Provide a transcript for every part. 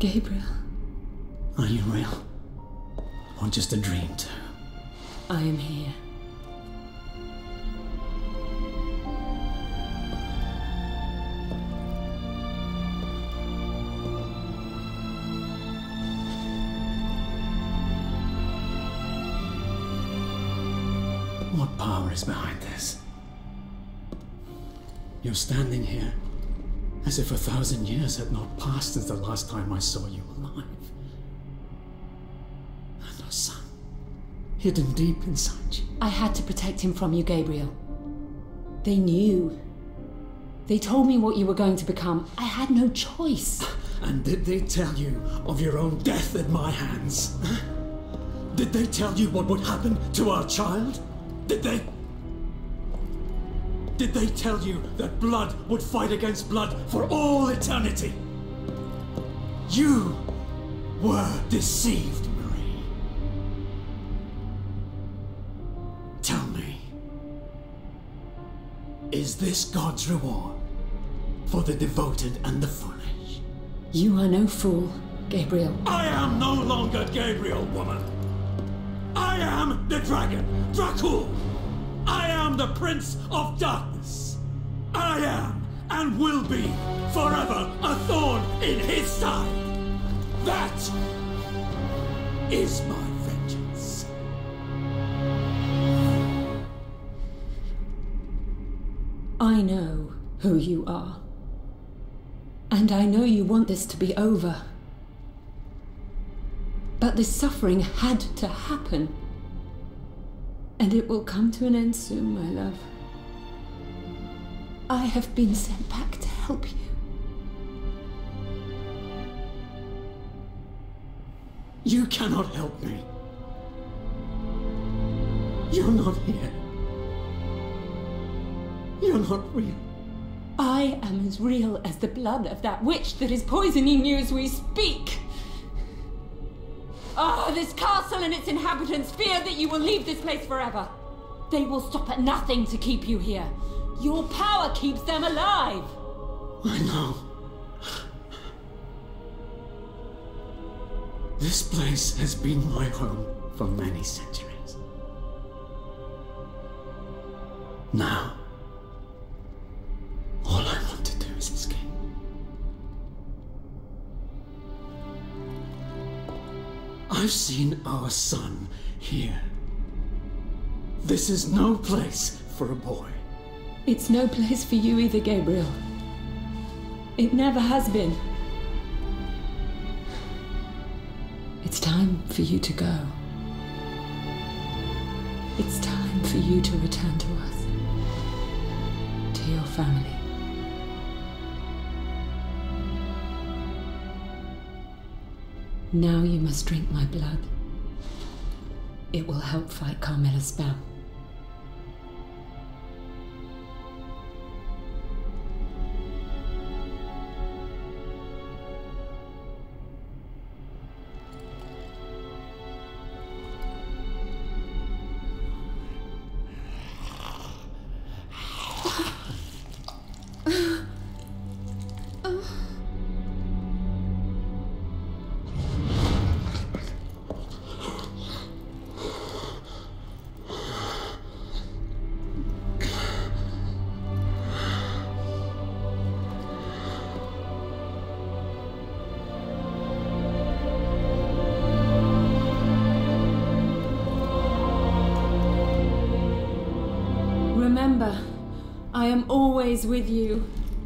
Gabriel. Are you real? Or just a dream too? I am here. What power is behind this? You're standing here as if 1,000 years had not passed since the last time I saw you alive. And our son, hidden deep inside you. I had to protect him from you, Gabriel. They knew. They told me what you were going to become. I had no choice. And did they tell you of your own death at my hands? Did they tell you what would happen to our child? Did they? Did they tell you that blood would fight against blood for all eternity? You were deceived, Marie. Tell me, is this God's reward for the devoted and the foolish? You are no fool, Gabriel. I am no longer Gabriel, woman. I am the dragon, Dracul. I am the Prince of Darkness. I am, and will be, forever a thorn in his side. That is my vengeance. I know who you are. And I know you want this to be over. But this suffering had to happen. And it will come to an end soon, my love. I have been sent back to help you. You cannot help me. You're not here. You're not real. I am as real as the blood of that witch that is poisoning you as we speak. This castle and its inhabitants fear that you will leave this place forever. They will stop at nothing to keep you here. Your power keeps them alive. I know. This place has been my home for many centuries. Now, all I want to do is escape. I've seen our son here. This is no place for a boy. It's no place for you either, Gabriel. It never has been. It's time for you to go. It's time for you to return to us. To your family. Now you must drink my blood. It will help fight Carmela's spell. Remember, I am always with you.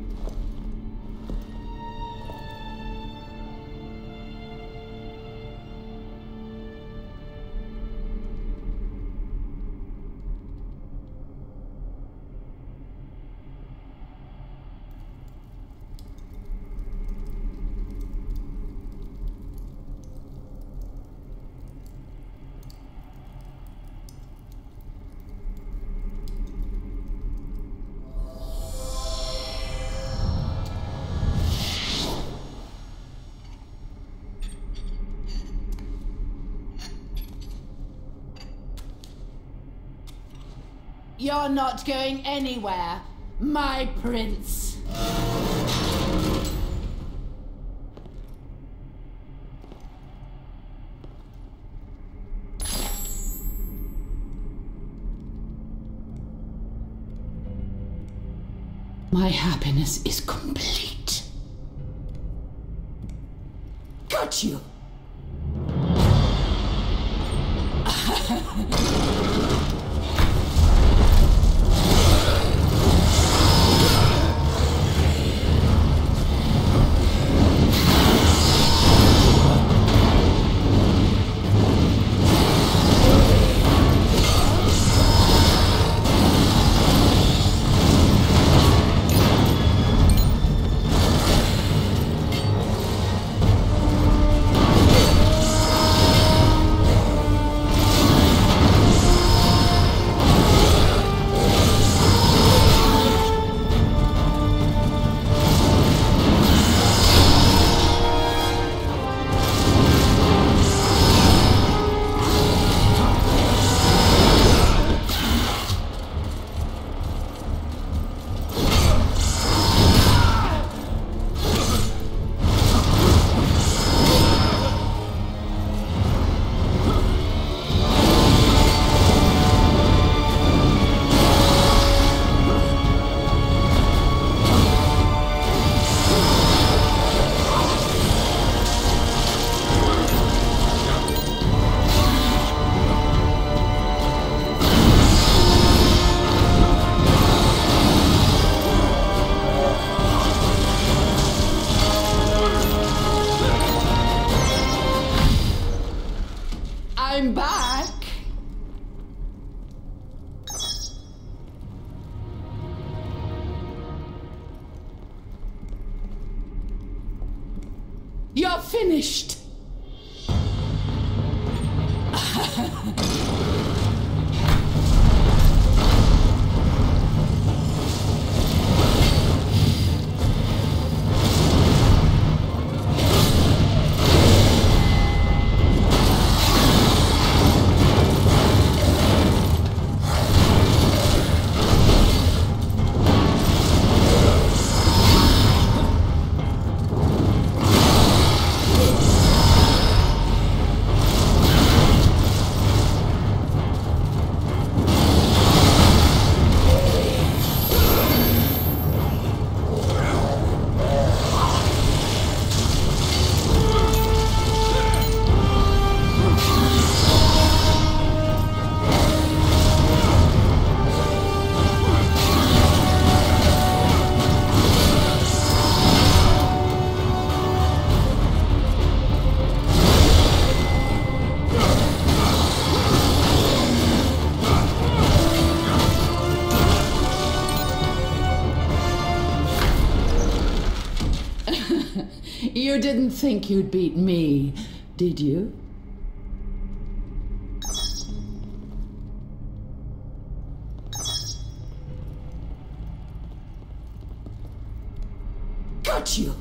You're not going anywhere, my prince. My happiness is complete. Got you! I'm back. You're finished. You didn't think you'd beat me, did you? Got you!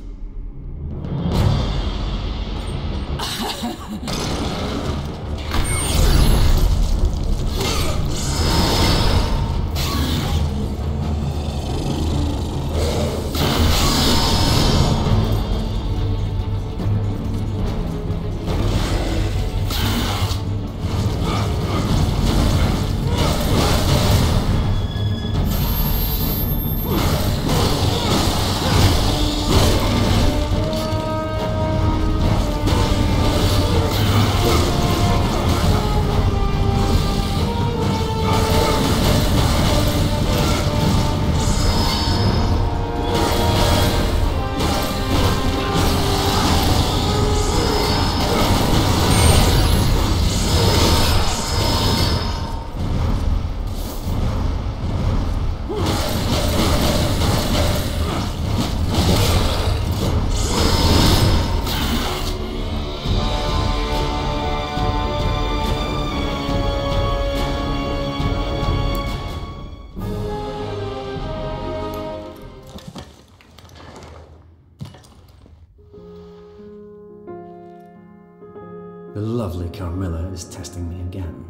The lovely Carmilla is testing me again.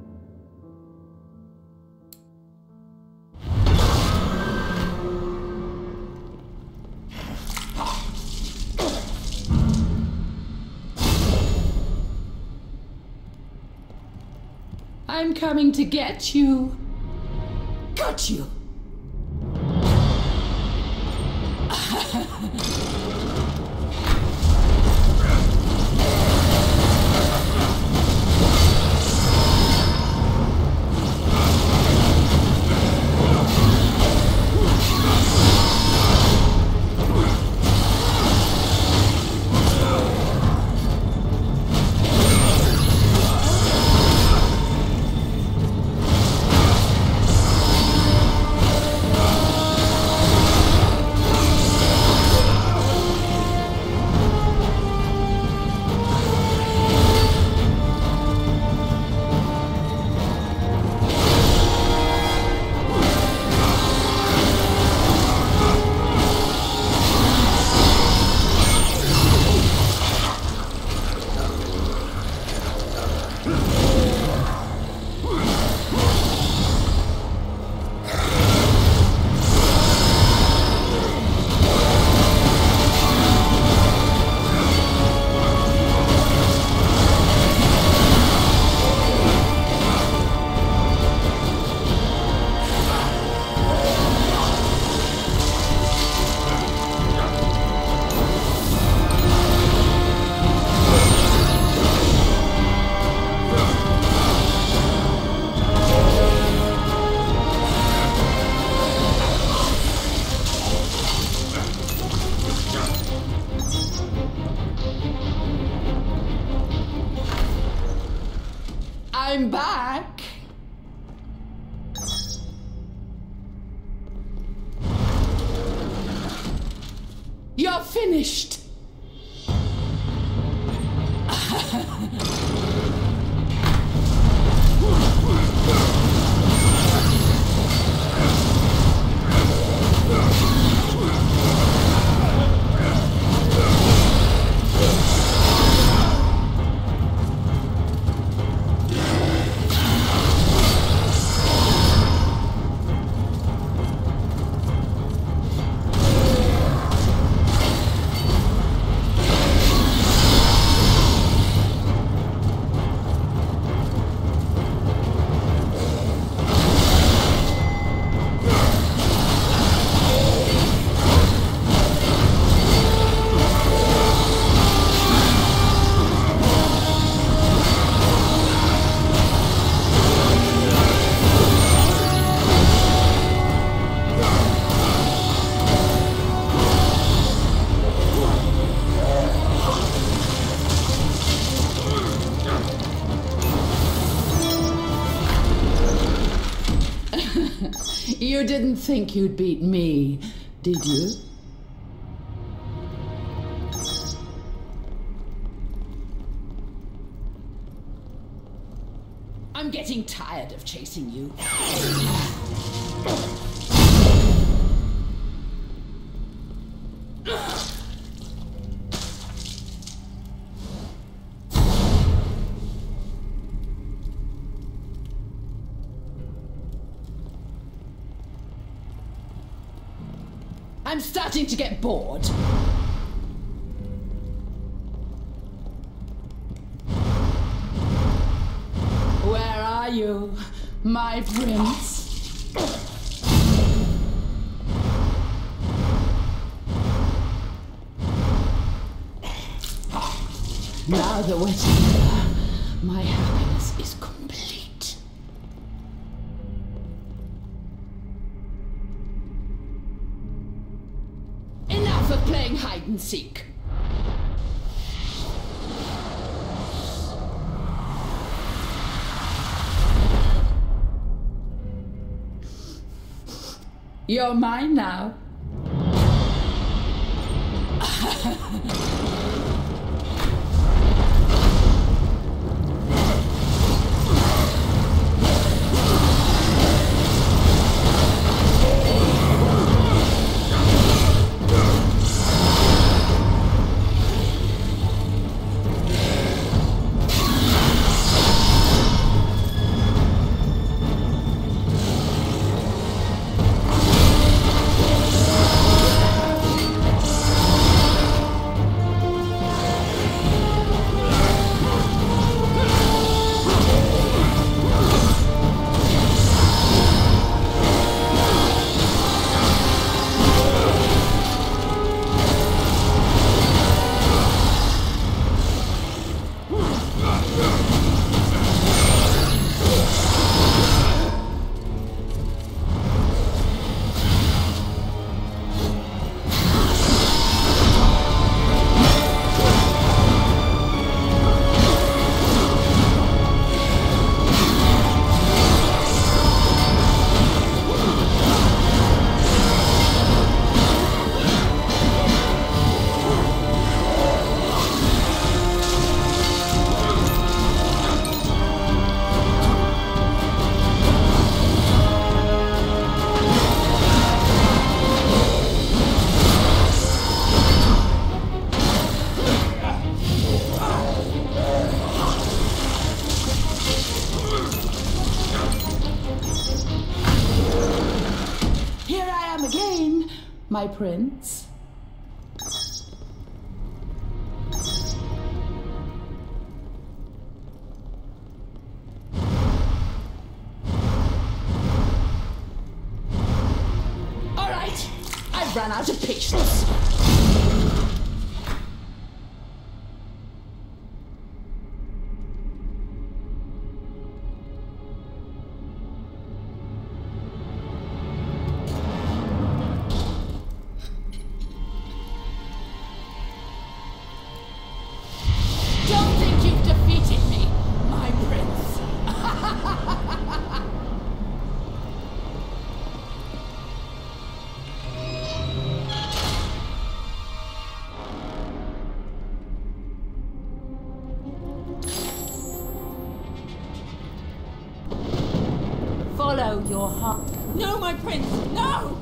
I'm coming to get you. Got you! I'm back. You're finished. You didn't think you'd beat me, did you? I'm getting tired of chasing you. I'm starting to get bored. Where are you, my prince? Now that we're together, my happiness is complete. Enough of playing hide and seek. You're mine now. my prince? All right, I've run out of patience. Follow your heart. No, my prince, no!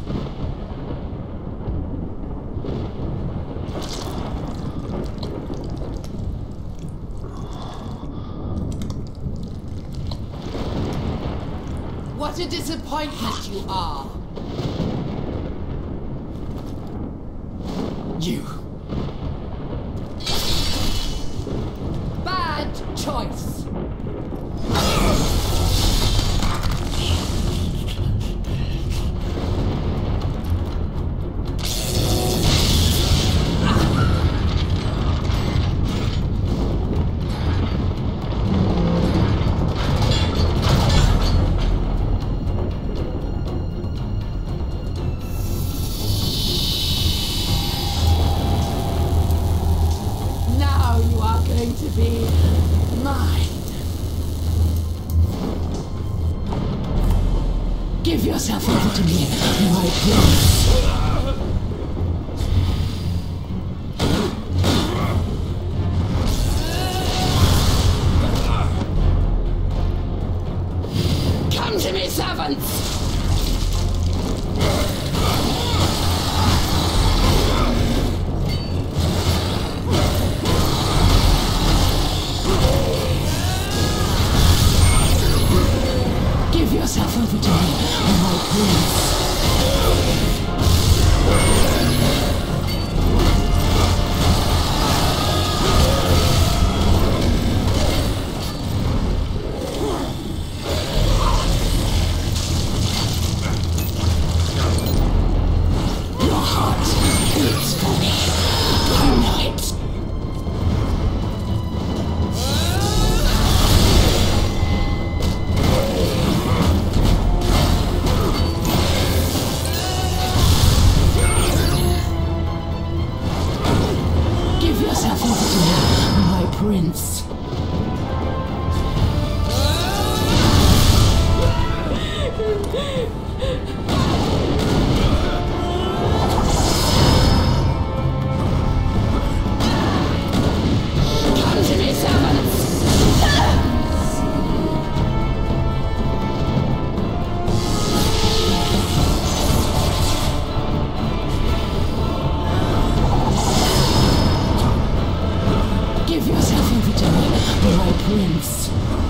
What a disappointment you are. You. Bad choice. To be mine. Give yourself over to me, my prince. Come to me, servants! Give yourself over to me, my prince. Your heart beats for me. I know it. Prince. Come to me, servants! Give yourself over to me, my prince.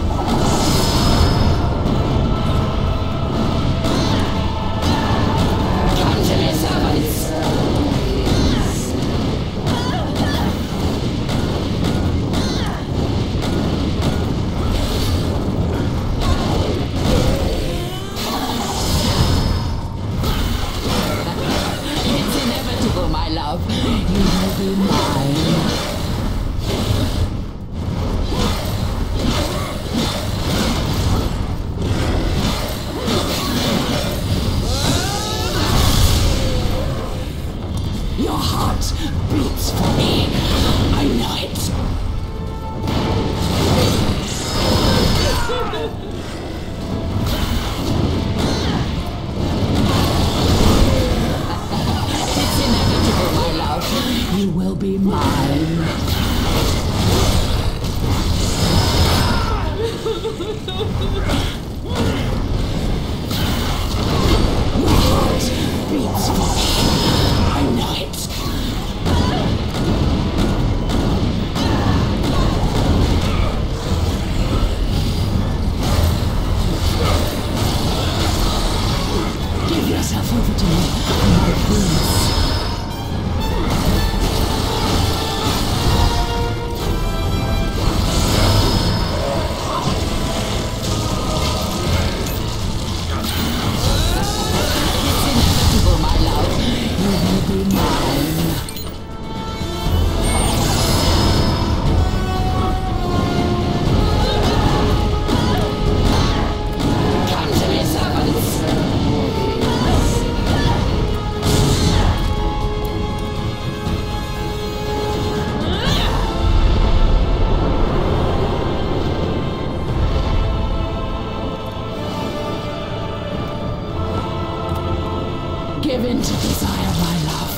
Come to me, servants! It's inevitable, my love. You will be mine. Your heart beats for me. I know it. It's inevitable, my love. You will be mine. Your heart beats for me. I know it. captivity, my prince. It's inevitable, my love. You will be mine. Come to me, servants. Give in to desire, my love.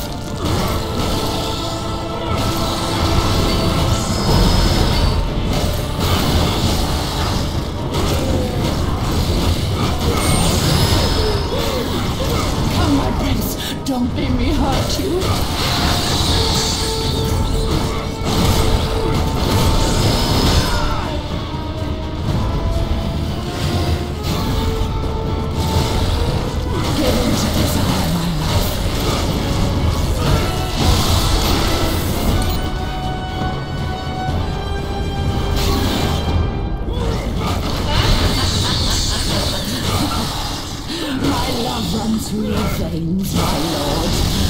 Come, my prince, don't make me hurt you. Give in to desire, my love. My love runs through your veins, my lord.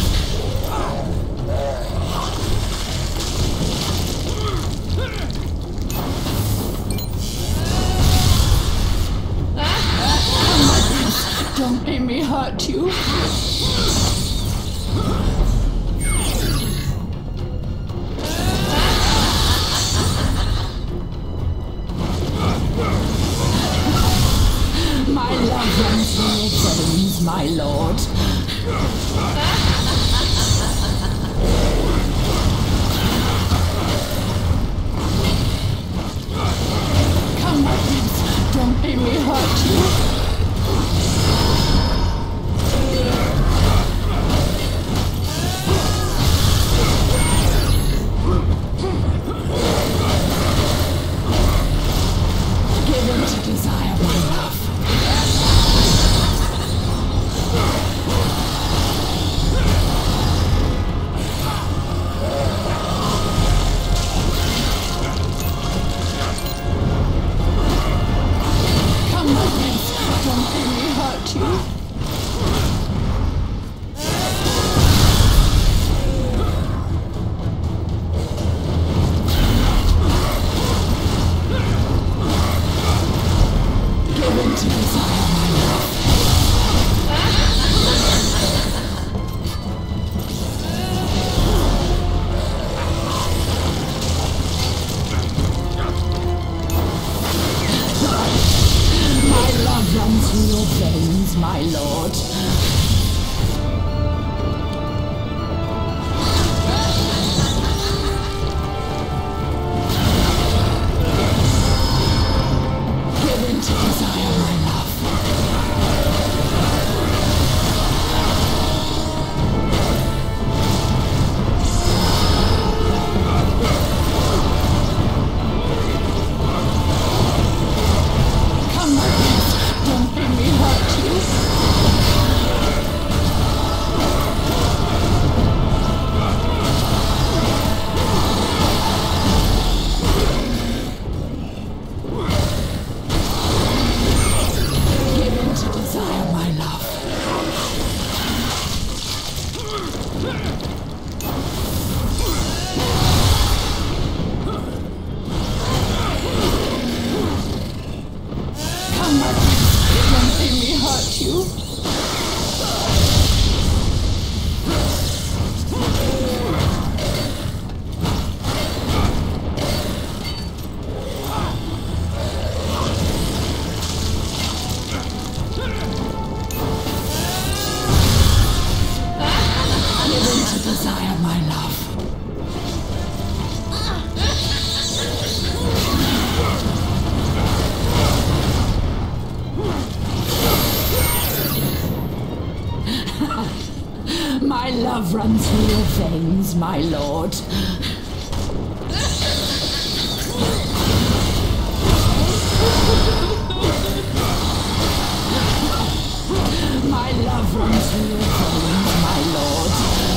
Come, my prince, don't make me hurt you. My love runs through your veins, my lord. Come, my prince, don't make me hurt you. Give in to desire, my love. Come, my prince, don't make me hurt you. Give in to desire, my love. My love runs through your veins, my lord. Give in to desire, my love. Come, my prince, don't make me hurt you. Give in to desire, my love. Come, my prince, don't make me hurt you. Give in to desire, my love. My love runs through your veins, my lord. My love love runs through your veins, my lord.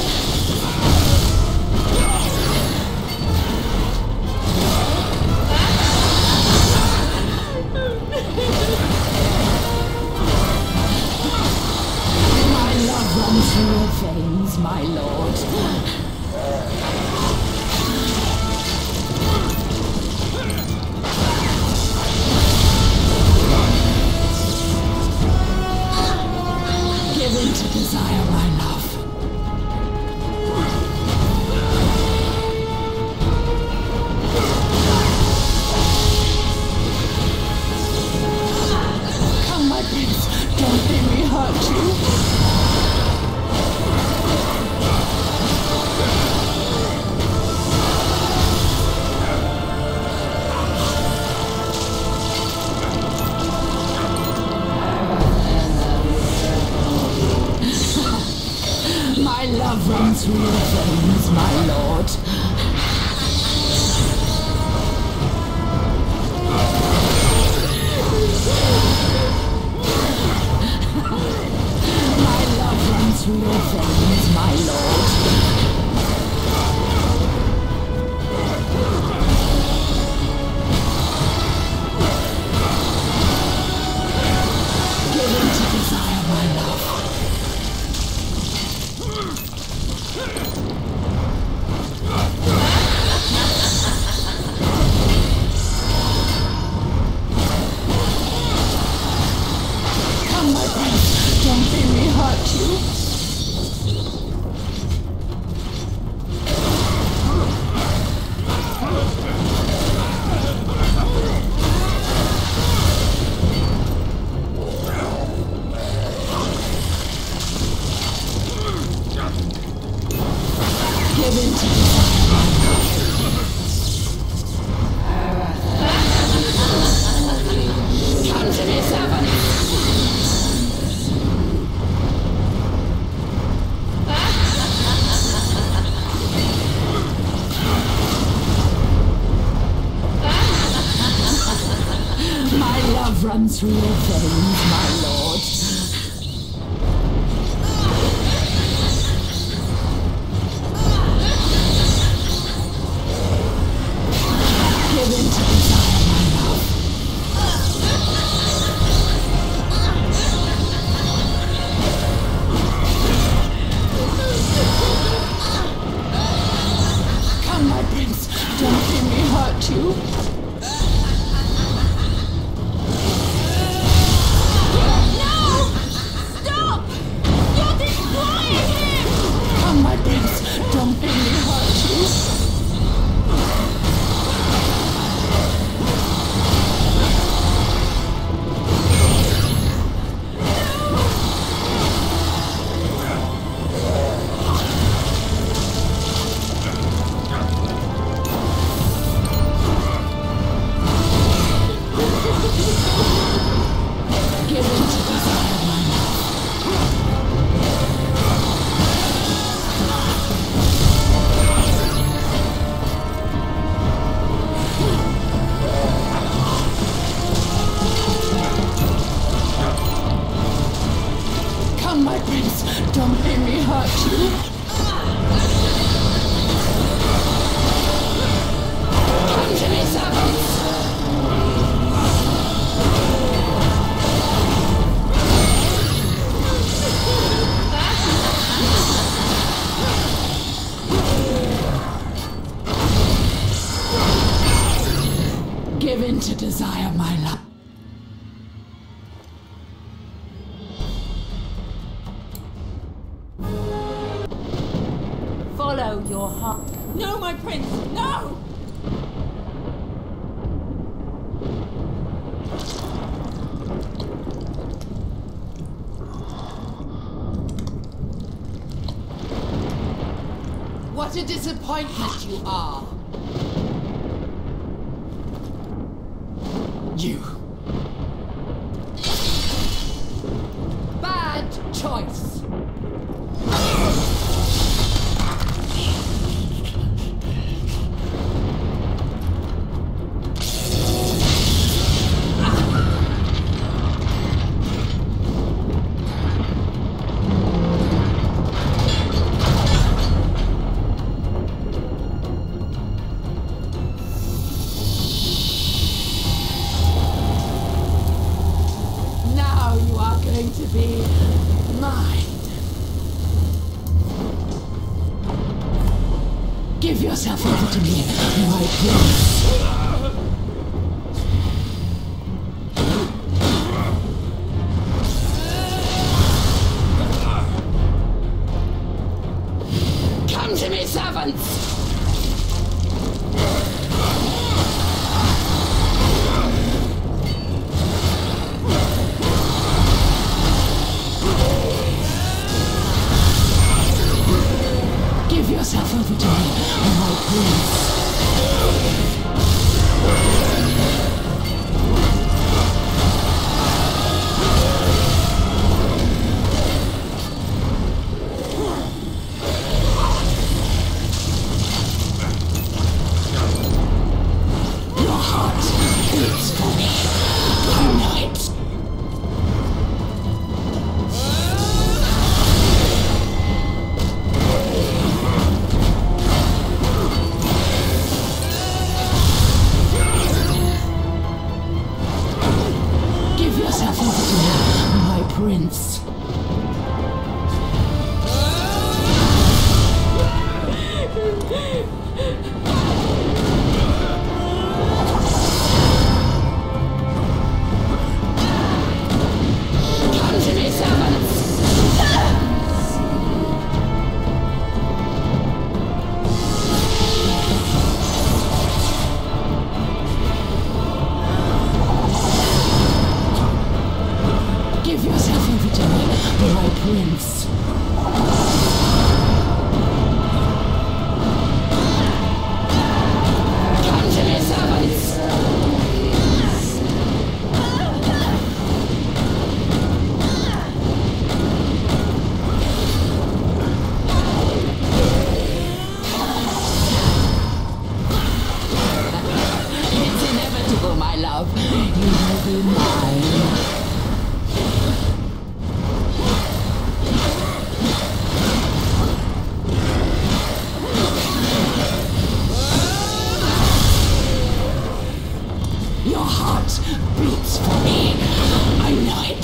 My love runs through your veins, my lord. Give in to desire, my love. Come, my prince, don't let me hurt you. My love runs through your veins, my lord. My love runs through your veins, my lord. Give in to desire, my love. Come, my prince, don't let me hurt you. Give in to desire, my love. Come to me, servant. My love runs through your veins, my lord. Give in to desire, my love. Come, my prince, don't let me hurt you. Come, my prince, don't let me hurt you. Give in to desire, my love. Come, my prince, don't let me hurt you. Come to me, servants. Give in to desire, my love. Follow your heart. No, my prince, no! What a disappointment you are. You. Bad choice. mine. Give yourself over to me, my prince. Come to me, servants! Give yourself over to me, my prince. Your heart beats for me. I know it. Give yourself over to me, my prince. Come to me, servants! Give yourself over to me, my prince. Come to me, servants! It's inevitable, my love. You will be mine. Your heart beats for me. I know it.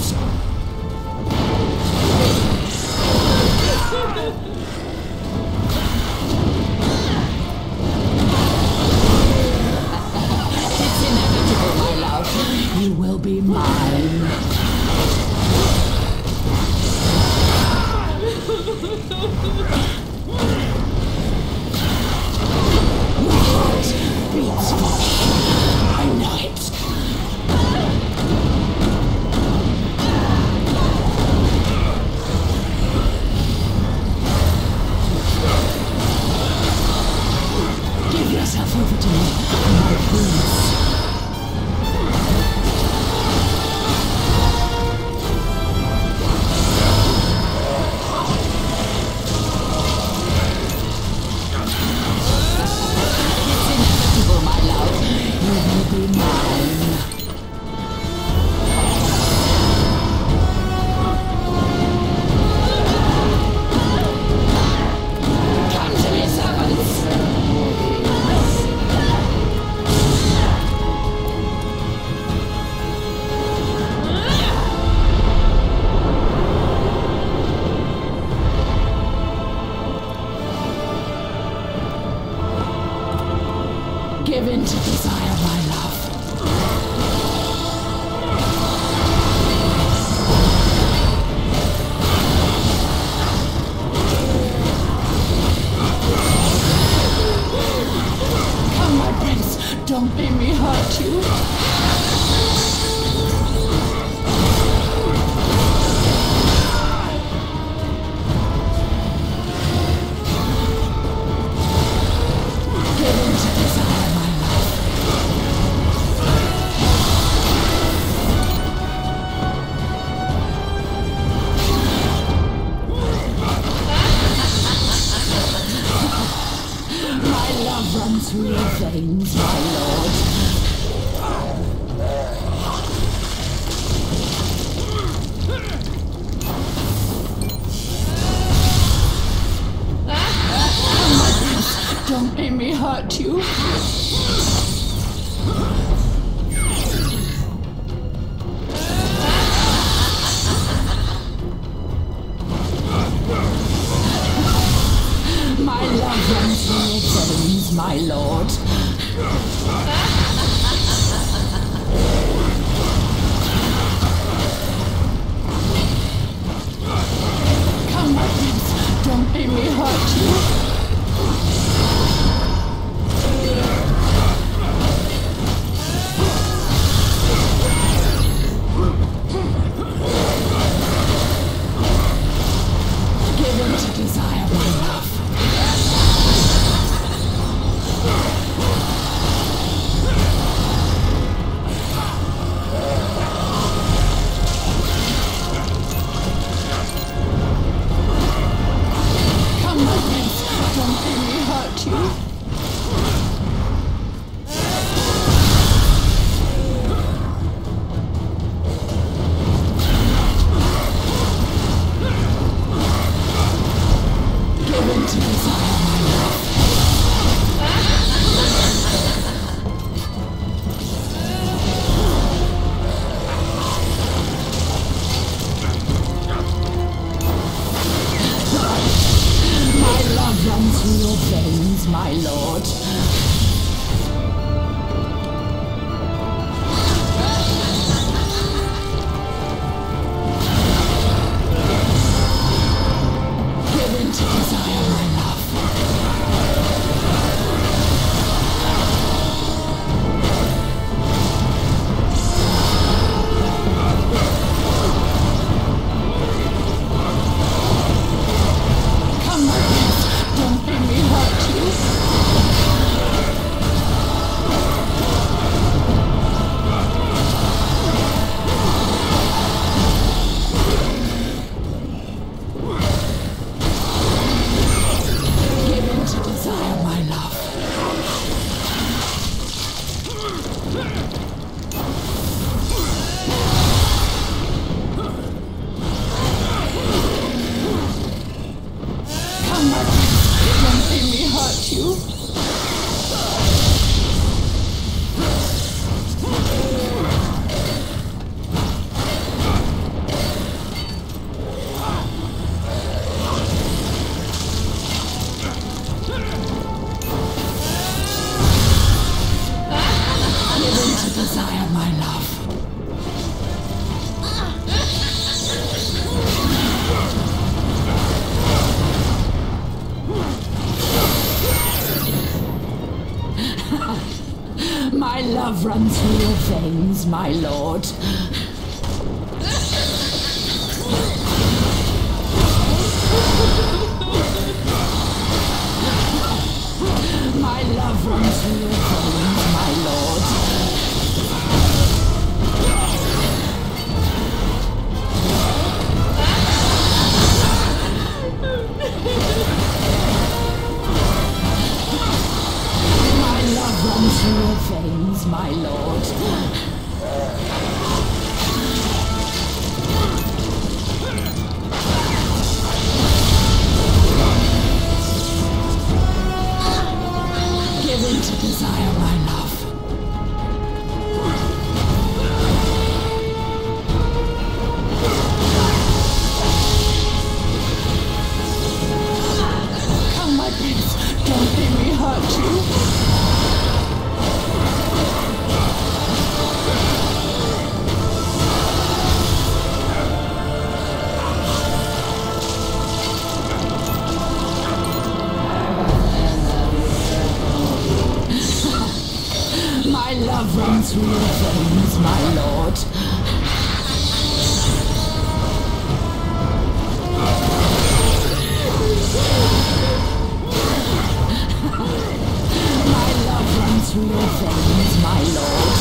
It's inevitable, my love. You will be mine. Your heart beats for me. I know it. Give yourself over to me, my prince. It's inevitable, my love. You will be mine. Come to me, servants! Give in to desire, my love. Come, my prince, don't make me hurt you. Give in to desire, my love. My love runs through your veins, my lord. Come, my prince, don't make me hurt you. runs through your veins, my lord. Come, my prince, don't make me hurt you. Desire my love. Come, my prince, don't let me hurt you. To desire my love. My love runs through your veins, my lord. Give in to desire my love. Come, my prince, don't make me hurt you. Give in to desire my love. Come, my prince, don't make me hurt you. Give in to desire my love. My love runs through your veins, my lord. My love runs through your veins, my lord. My love runs through your veins, my lord. Give in to desire my love. Come, my prince, don't let me hurt you. My love runs through your veins, my lord. My love runs through your veins, my lord.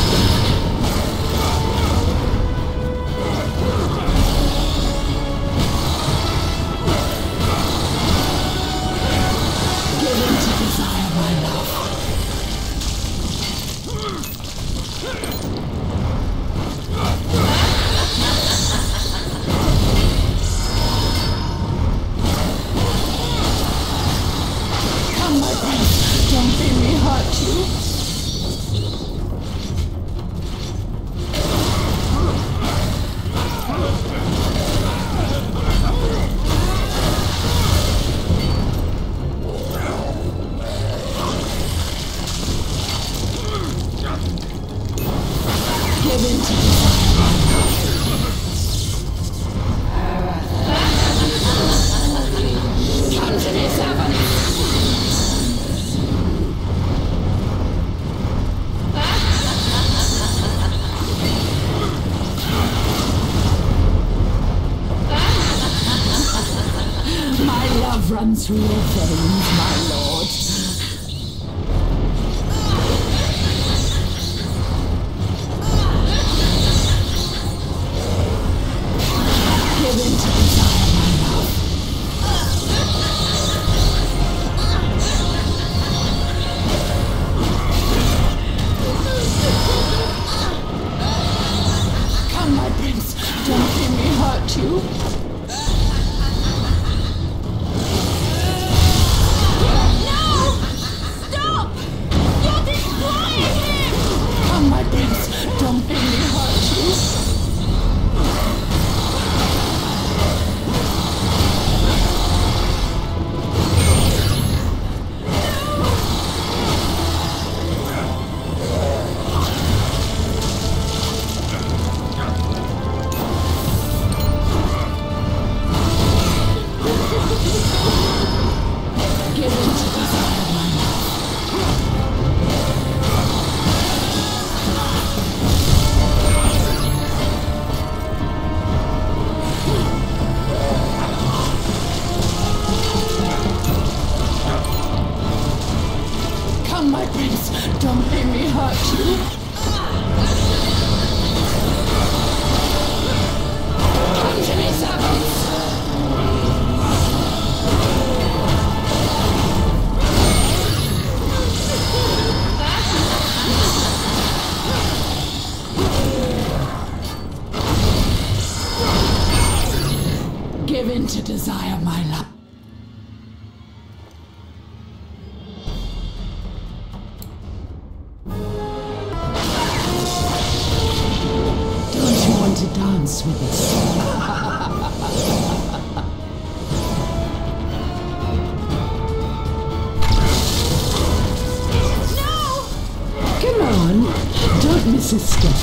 Give in to desire my love. runs through your veins, my lord. Give in to desire, my love. Come, my prince, don't let me hurt you. My prince, don't make me hurt you. Give in to desire, my love. My prince, don't make me hurt you. Come to me, servants. Give in to desire, my love. To dance with us. No! Come on, don't miss a step.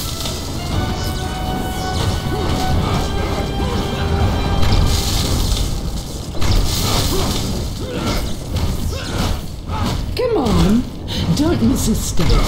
Come on, don't miss a step.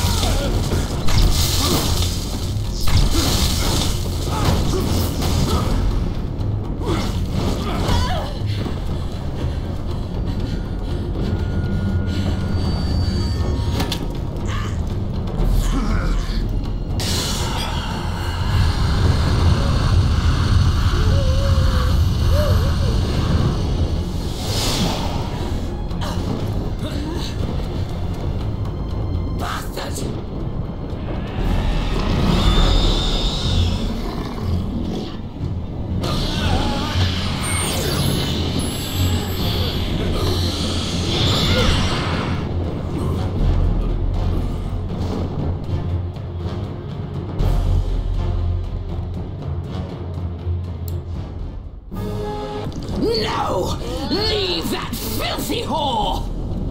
No! Leave that filthy whore!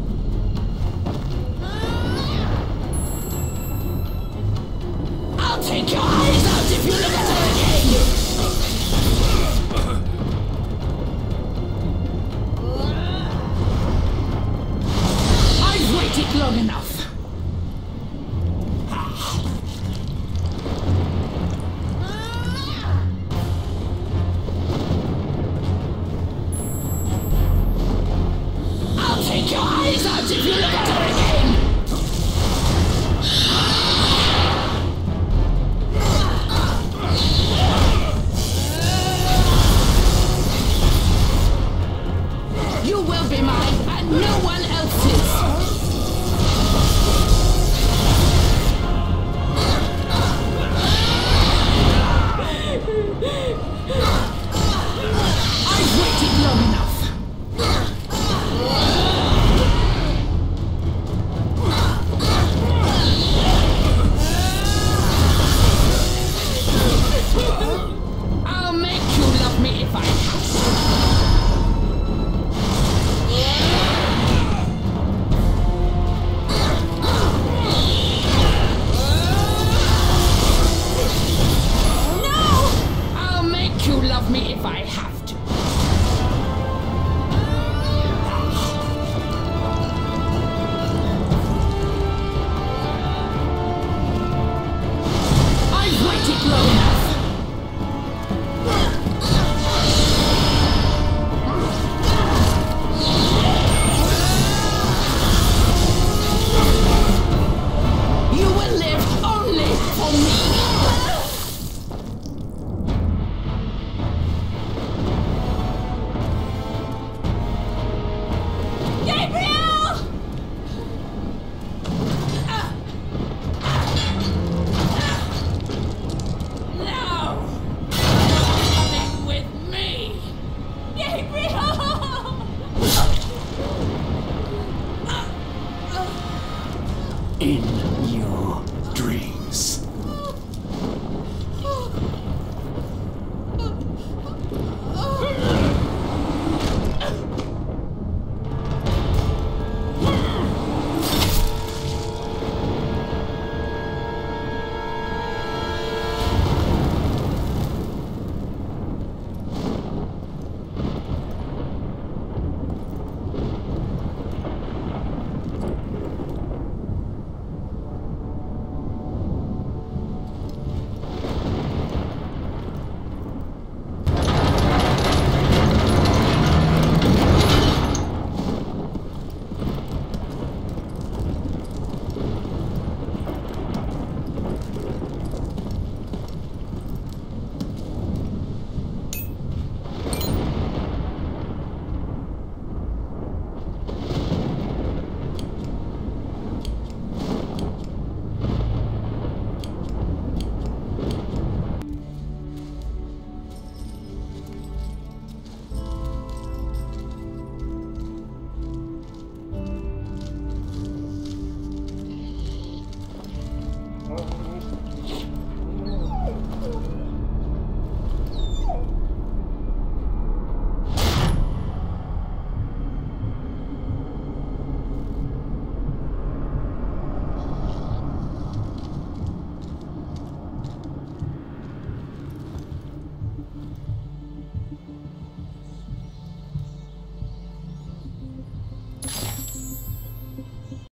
I'll take your eyes out if you look at her again! I've waited long enough. Take your eyes out if you look at her again! You will be mine, and no one else's! I've waited long enough. I'll make you love me if I have to. No! I'll make you love me if I have